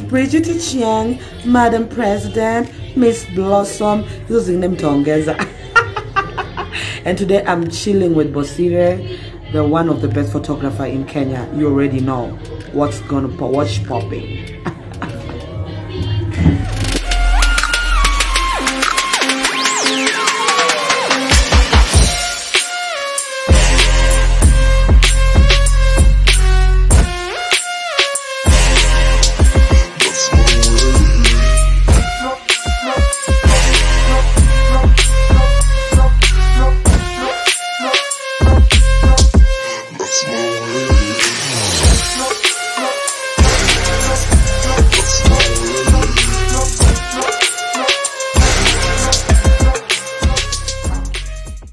Bridget Chiang, Madam President, Miss Blossom, using them Tongeza. And today I'm chilling with Bosire, the one of the best photographer in Kenya. You already know what's popping. That's my way.